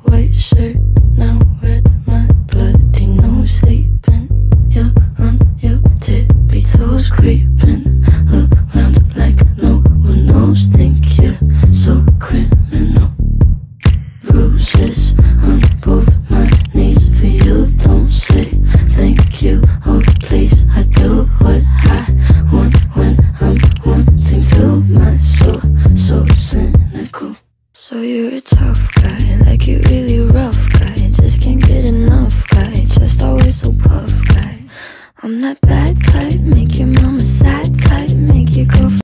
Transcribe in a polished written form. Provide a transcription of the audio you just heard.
white shirt. Now where'd my bloody nose sleeping? You're on your tippy toes creeping around like no one knows. Think you're so criminal. Bruises on both my knees for you. Don't say thank you.